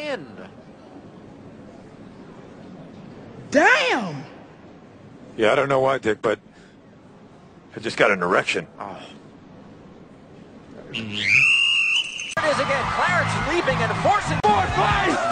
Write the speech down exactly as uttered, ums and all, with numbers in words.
in. Damn! Yeah, I don't know why, Dick, but I just got an erection. Oh. There it is again. Clarence leaping and forcing. Four, five!